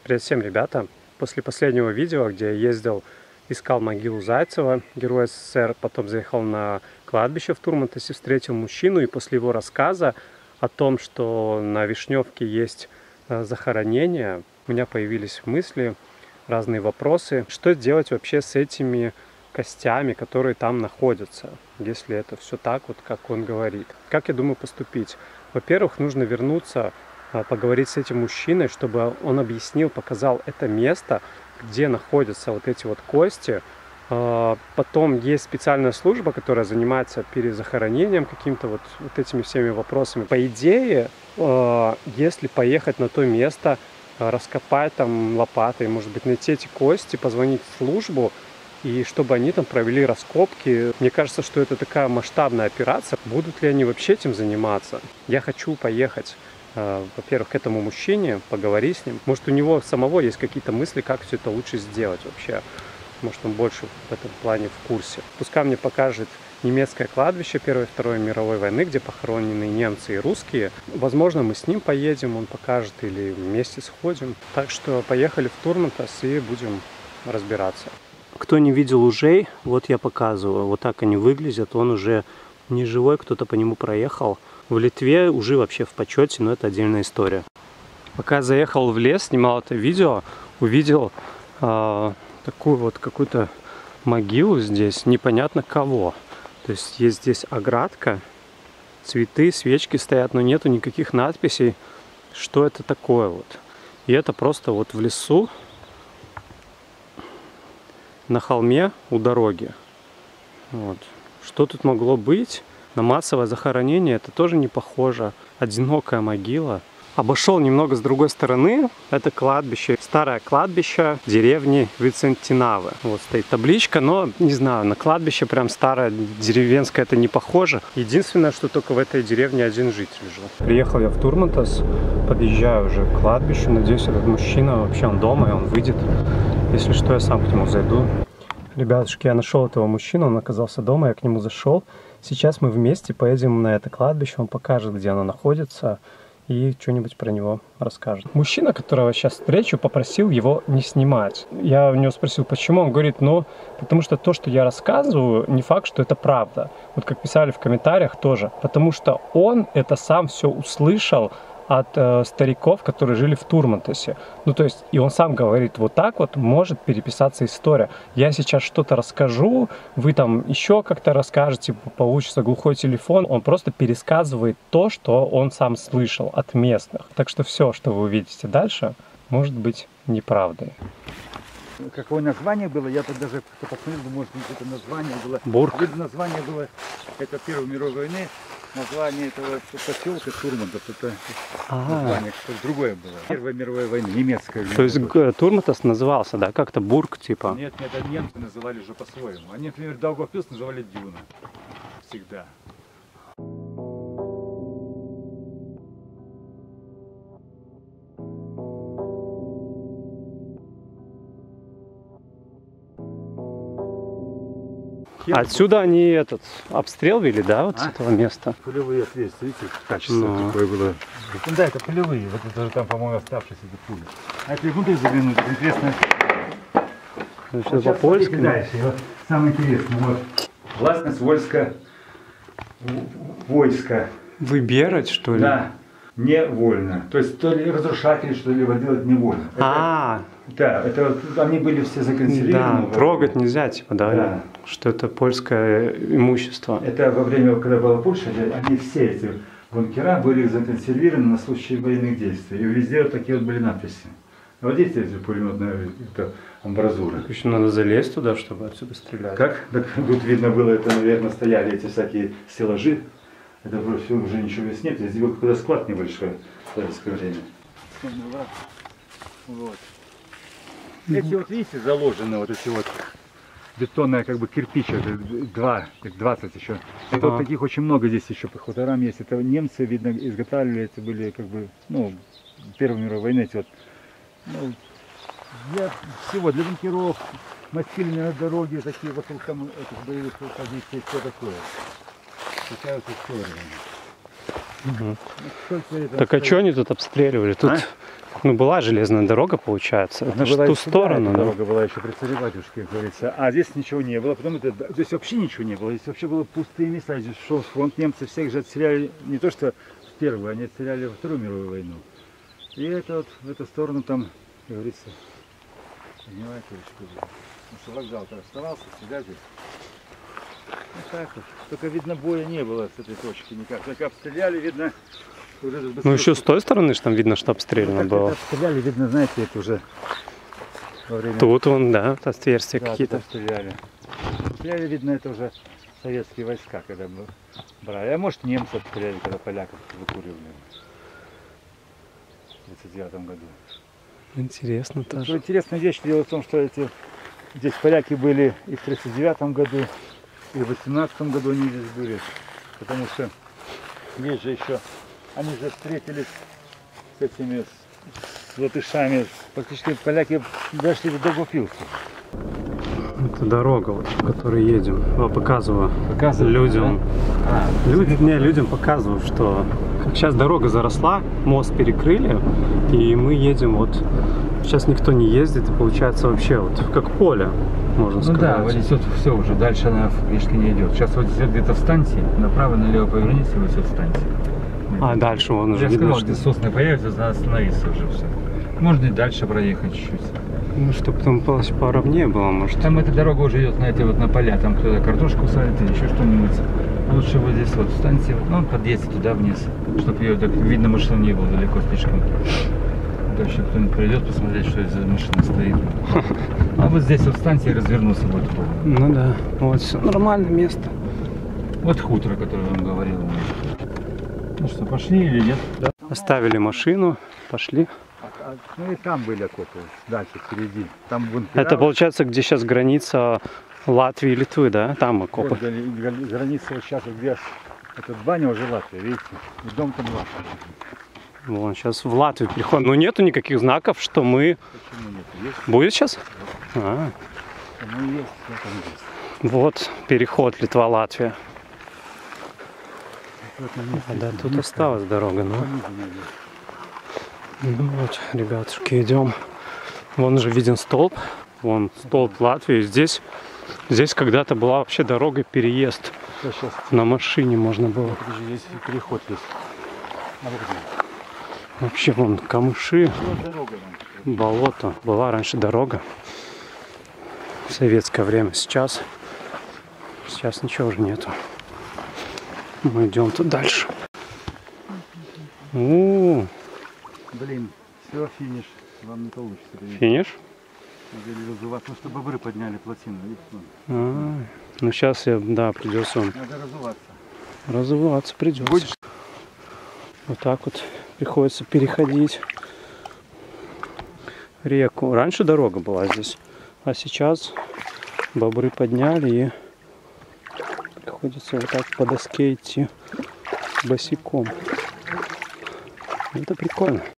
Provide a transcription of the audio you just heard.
Привет всем, ребята! После последнего видео, где я ездил, искал могилу Зайцева, героя СССР, потом заехал на кладбище в Турмантасе, встретил мужчину, и после его рассказа о том, что на Вишневке есть захоронение, у меня появились мысли, разные вопросы. Что делать вообще с этими костями, которые там находятся, если это все так, вот как он говорит? Как я думаю поступить? Во-первых, нужно вернуться, поговорить с этим мужчиной, чтобы он объяснил, показал это место, где находятся вот эти вот кости. Потом есть специальная служба, которая занимается перезахоронением каким-то вот этими всеми вопросами. По идее, если поехать на то место, раскопать там лопатой, может быть, найти эти кости, позвонить в службу, и чтобы они там провели раскопки. Мне кажется, что это такая масштабная операция. Будут ли они вообще этим заниматься? Я хочу поехать, во-первых, к этому мужчине, поговорить с ним. Может, у него самого есть какие-то мысли, как все это лучше сделать вообще. Может, он больше в этом плане в курсе. Пускай мне покажет немецкое кладбище Первой и Второй мировой войны, где похоронены немцы и русские. Возможно, мы с ним поедем, он покажет, или вместе сходим. Так что поехали в Турмантас и будем разбираться. Кто не видел ужей, вот я показываю. Вот так они выглядят. Он уже не живой, кто-то по нему проехал. В Литве ужи вообще в почете, но это отдельная история. Пока я заехал в лес, снимал это видео, увидел такую вот какую-то могилу здесь, непонятно кого. То есть есть здесь оградка, цветы, свечки стоят, но нету никаких надписей, что это такое вот. И это просто вот в лесу, на холме у дороги. Вот. Что тут могло быть? На массовое захоронение это тоже не похоже. Одинокая могила. Обошел немного с другой стороны. Это кладбище, старое кладбище деревни Вицентинавы. Вот стоит табличка, но не знаю, на кладбище прям старое, деревенское это не похоже. Единственное, что только в этой деревне один житель жил. Приехал я в Турмантас, подъезжаю уже к кладбищу. Надеюсь, этот мужчина вообще он дома и он выйдет. Если что, я сам к нему зайду. Ребятушки, я нашел этого мужчину, он оказался дома, я к нему зашел. Сейчас мы вместе поедем на это кладбище, он покажет, где оно находится, и что-нибудь про него расскажет. Мужчина, которого сейчас встречу, попросил его не снимать. Я у него спросил, почему. Он говорит, ну, потому что то, что я рассказываю, не факт, что это правда. Вот как писали в комментариях тоже. Потому что он это сам все услышал от стариков, которые жили в Турмантасе. Ну, то есть, и он сам говорит, вот так вот может переписаться история. Я сейчас что-то расскажу, вы там еще как-то расскажете, получится глухой телефон. Он просто пересказывает то, что он сам слышал от местных. Так что все, что вы увидите дальше, может быть неправдой. Какое название было, я тут даже посмотрел, может быть, это название было. Бург. Название было, это Первой мировой войны. Название этого поселка Турмантас, это название что-то другое было. Первой мировой войны, немецкая. То есть Турмантас назывался, да, как-то Бург типа? Нет, это немцы называли уже по-своему. Они, например, Даугавпилс называли Дюна. Всегда. Отсюда они обстрел вели, да, вот с этого места? Пулевые отверстия, видите, качество такое было. Ну, да, это пулевые, вот это же там, по-моему, оставшиеся пули. А если внутрь заглянуть, это интересно. Вот по-польски. Дальше, вот самое интересное, вот. Властность войска. Выбирать, что ли? Да, невольно. То есть то ли разрушать, или что-либо делать невольно. Да, это вот, они были все законсервированы. Да, трогать нельзя, типа, да, что это польское имущество. Это во время, когда была Польша, они все эти бункера были законсервированы на случай военных действий. И везде вот такие вот были надписи. Вот здесь эти пулеметные амбразуры. Еще надо залезть туда, чтобы отсюда стрелять. Как? Так, тут видно было, это, наверное, стояли эти всякие стеллажи. Это все уже ничего здесь нет. Здесь был какой-то склад небольшой в советское время. Вот. Эти вот, видите, заложены вот эти вот бетонные как бы кирпичи, 20 еще. Это вот таких очень много здесь еще по хуторам есть. Это немцы, видно, изготавливали, это были как бы, ну, Первой мировой войны эти вот. Ну, для всего, для бункеров, мастили на дороге, такие вокруг там этих боевых позиций, все такое. Такая вот история. Так а что они тут обстреливали? Тут Ну, была железная дорога, получается. Это же в ту сторону, да? Дорога была еще при царе батюшке, как говорится. А здесь ничего не было. Потом здесь вообще ничего не было. Здесь вообще было пустые места. Здесь шел фронт. Немцы всех же отстреляли не то что в первую, они отстреляли во Вторую мировую войну. И это вот в эту сторону там, как говорится, понимаете, что вокзал-то оставался, всегда здесь. Вот так вот. Только видно, боя не было с этой точки никак. Только обстреляли, видно. Ну еще с той стороны же там видно, что обстреляно было. Обстреляли, видно, знаете, это уже во время... Тут вон, да, отверстия да, какие-то. Обстреляли. Обстреляли, видно, это уже советские войска, когда мы брали. А может, немцы обстреляли, когда поляков выкуривали в 1939 году. Интересно тоже. Интересная вещь. Дело в том, что здесь поляки были и в 1939 году, и в 18 году они здесь были. Потому что есть же еще... Они же встретились с этими с латышами. Практически поляки дошли до Даугавпилса. Это дорога, вот, по которой едем. Я показываю людям. Да? Людям показываю, что как сейчас дорога заросла, мост перекрыли, и мы едем вот. Сейчас никто не ездит, и получается вообще вот как поле, можно сказать. Да, вот здесь вот все уже, дальше она фактически не идет. Сейчас вот здесь где-то в станции, направо-налево поверните, вот все в станции. А дальше вон уже я видно, сказал, где сосны появятся, надо остановиться уже все. Можно и дальше проехать чуть-чуть. Ну, чтобы там поровнее было, может. Там эта дорога уже идет, знаете, вот на поля, там кто-то картошку садит или еще что-нибудь. Лучше вот здесь вот в станции, ну, подъедьте туда вниз, чтобы ее так видно, машин не было далеко слишком. Дальше кто-нибудь придет посмотреть, что это за машина стоит. А вот здесь вот в станции развернулся будет. Ну да, вот все нормальное место. Вот хутор, о котором я вам говорил. Ну что, пошли или нет? Да. Оставили машину, пошли. Ну и там были окопы, дальше, впереди. Там Это получается, где сейчас граница Латвии и Литвы, да? Там окопы. Вот, граница вот сейчас, вот где этот баня уже Латвия, видите? И дом там Латвия. Вон, сейчас в Латвию переходим. Но нету никаких знаков, что мы... Почему нет? Есть? Будет сейчас? Вот. А. Ну есть, там есть. Вот переход Литва-Латвия. Да, тут осталась дорога, но... Ну вот, ребятушки, идем. Вон уже виден столб. Вон столб Латвии. Здесь когда-то была вообще дорога, переезд. Сейчас. На машине можно было. Подожди, здесь переход есть. Вообще вон камыши, Дорога, болото. Была раньше дорога. В советское время. Сейчас ничего уже нету. Мы идем тут дальше. Блин, все, финиш. Вам не получится. Финиш? Потому что бобры подняли плотину. Ну сейчас придется. Надо разуваться. Разуваться придется. Будешь? Вот так вот приходится переходить реку. Раньше дорога была здесь, а сейчас бобры подняли и приходится вот так по доске идти босиком. Это прикольно.